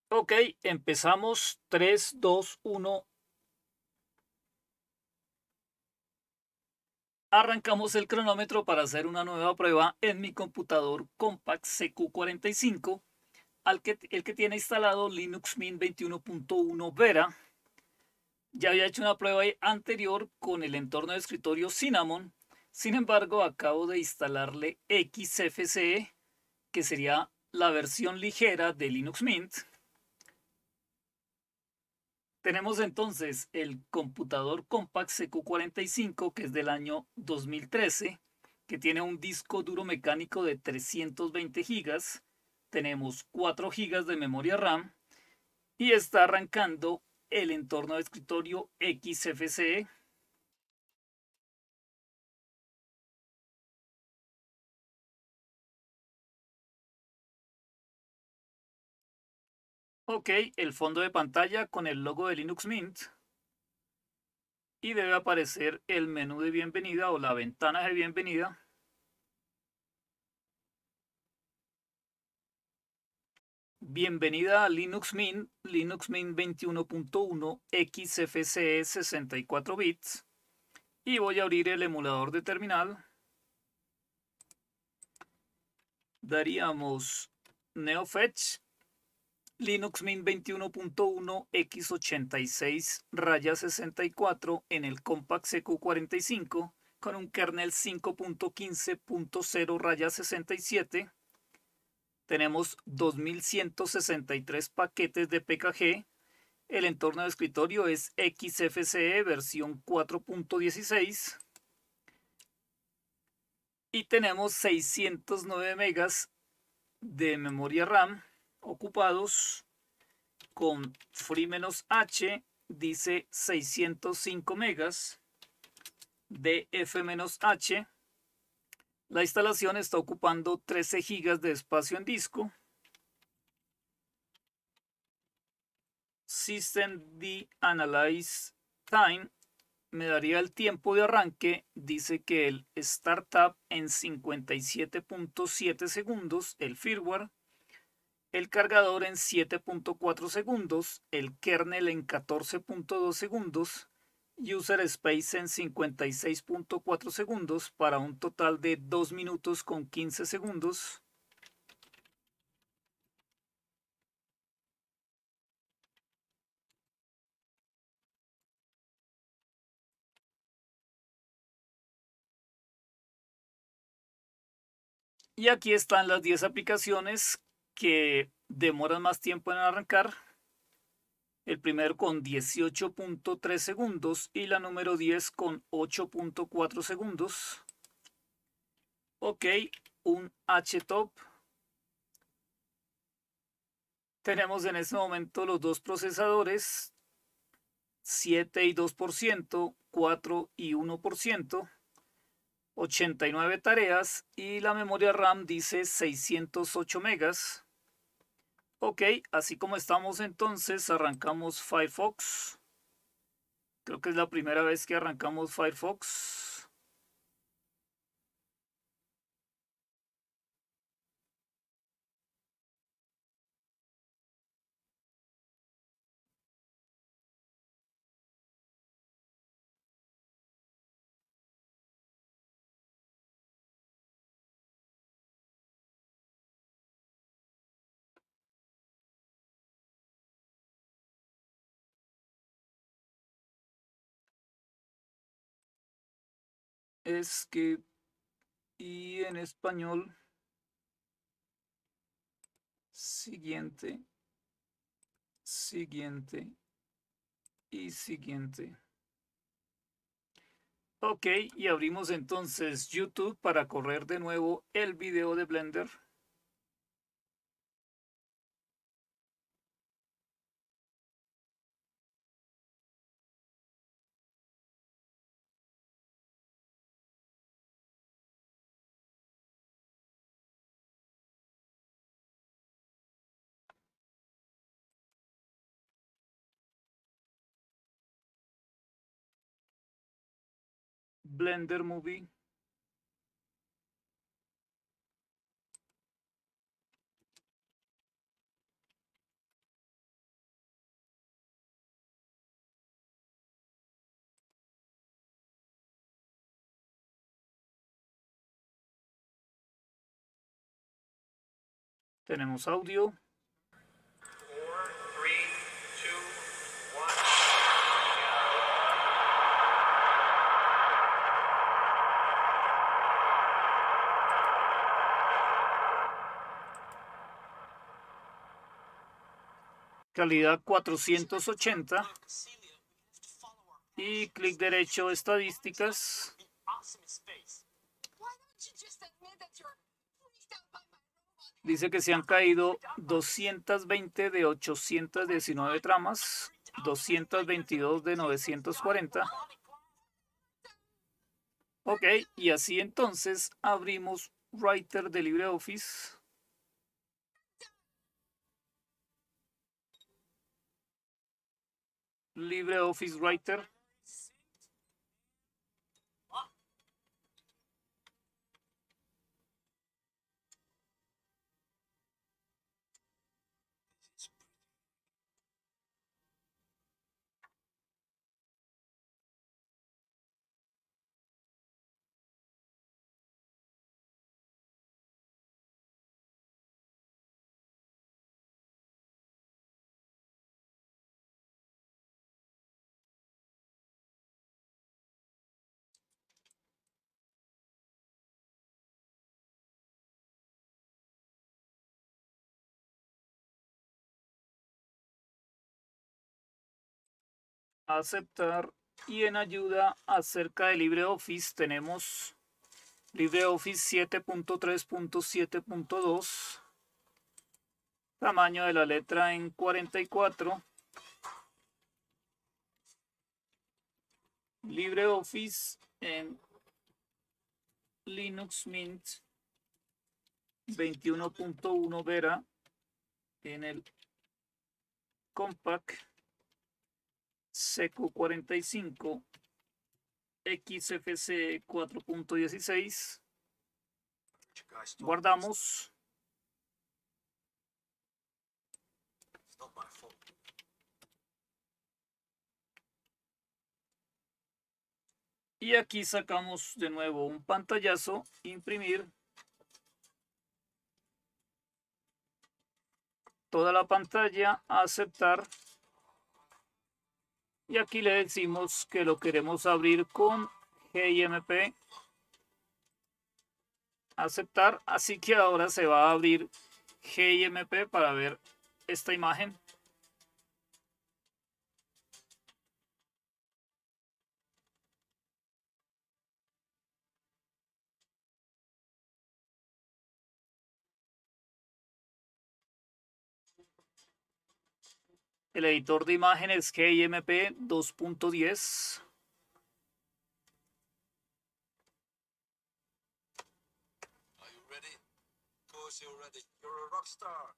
Ok, empezamos 3, 2, 1. Arrancamos el cronómetro para hacer una nueva prueba en mi computador Compaq CQ45, el que tiene instalado Linux Mint 21.1 Vera. Ya había hecho una prueba anterior con el entorno de escritorio Cinnamon. Sin embargo, acabo de instalarle XFCE, que sería la versión ligera de Linux Mint. Tenemos entonces el computador Compaq CQ45, que es del año 2013, que tiene un disco duro mecánico de 320 gigas. Tenemos 4 gigas de memoria RAM y está arrancando el entorno de escritorio XFCE. Ok, el fondo de pantalla con el logo de Linux Mint y debe aparecer el menú de bienvenida o la ventana de bienvenida. Bienvenida a Linux Mint 21.1 XFCE 64 bits, y voy a abrir el emulador de terminal. Daríamos NeoFetch Linux Mint 21.1 x86 64 en el Compaq CQ45 con un kernel 5.15.0 67. Tenemos 2163 paquetes de PKG. El entorno de escritorio es XFCE versión 4.16 y tenemos 609 megas de memoria RAM ocupados. Con free-h dice 605 megas de f-h. La instalación está ocupando 13 gigas de espacio en disco. Systemd Analyze Time me daría el tiempo de arranque. Dice que el startup en 57.7 segundos, el firmware, el cargador en 7.4 segundos, el kernel en 14.2 segundos, user space en 56.4 segundos para un total de 2 minutos con 15 segundos. Y aquí están las 10 aplicaciones que demoran más tiempo en arrancar. El primero con 18.3 segundos y la número 10 con 8.4 segundos. Ok, un htop. Tenemos en este momento los dos procesadores, 7 y 2%, 4 y 1%, 89 tareas y la memoria RAM dice 608 megas. Ok, así como estamos entonces, arrancamos Firefox. Creo que es la primera vez que arrancamos Firefox. Es que, y en español, siguiente, siguiente y siguiente. Ok, y abrimos entonces YouTube para correr de nuevo el video de Blender. Blender Movie. Tenemos audio. 4, 3, 2, 1. Calidad 480. Y clic derecho, estadísticas. Dice que se han caído 220 de 819 tramas, 222 de 940. Ok, y así entonces abrimos Writer de LibreOffice. LibreOffice Writer. Aceptar. Y en ayuda acerca de LibreOffice tenemos LibreOffice 7.3.7.2. Tamaño de la letra en 44. LibreOffice en Linux Mint 21.1 Vera en el Compact CQ45 XFCE 4.16. Guardamos. Y aquí sacamos de nuevo un pantallazo, imprimir. Toda la pantalla, aceptar. Y aquí le decimos que lo queremos abrir con GIMP. Aceptar. Así que ahora se va a abrir GIMP para ver esta imagen. El editor de imágenes GIMP 2.10. Are you ready? Of course you're ready. You're a rock star.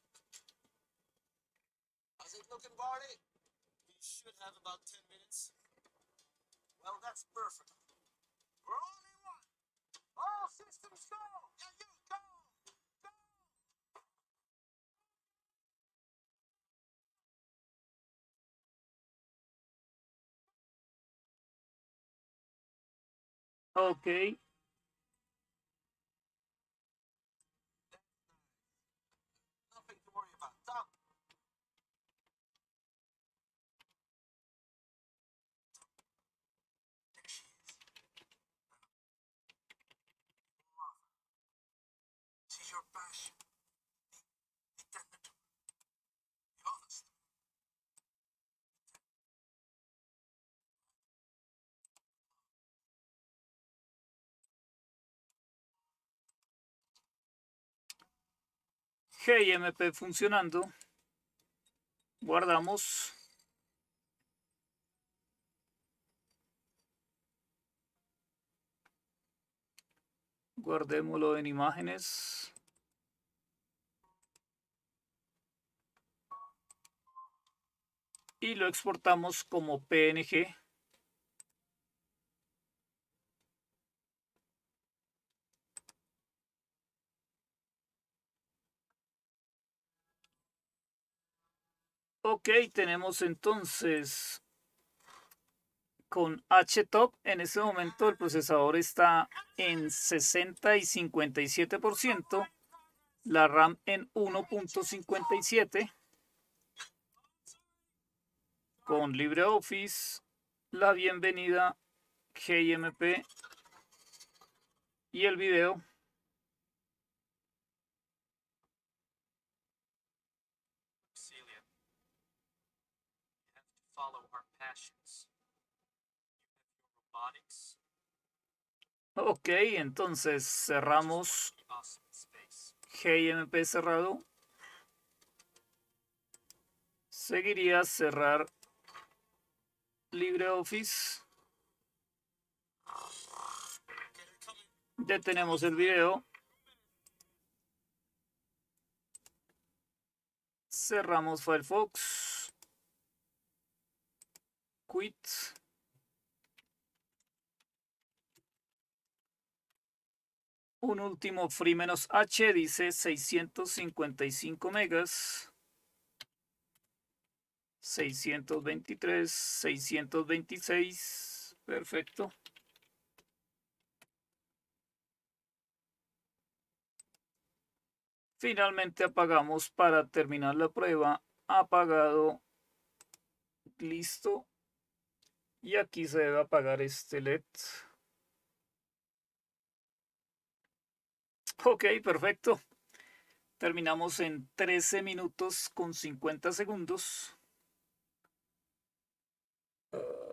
How's it looking, Barney? We should have about 10 minutes. Well, that's perfect. We're only one. All systems go. Yeah, you go. Go. Ok. Nothing to worry about. Tom. There she is. Love her. She's your passion. Be tender to her. Be honest. GIMP funcionando. Guardamos. Guardémoslo en imágenes. Y lo exportamos como PNG. Ok, tenemos entonces con HTOP. En este momento el procesador está en 60 y 57%. La RAM en 1.57 con LibreOffice, la bienvenida GIMP y el video. Celia, you have to follow our passions. You have your robotics, Ok, entonces cerramos be awesome in space. GIMP cerrado. Seguiría cerrar LibreOffice. Detenemos el video. Cerramos Firefox. Quit. Un último free-h dice 655 megas. 623, 626. Perfecto. Finalmente apagamos para terminar la prueba. Apagado. Listo. Y aquí se debe apagar este LED. Ok, perfecto. Terminamos en 13 minutos con 50 segundos.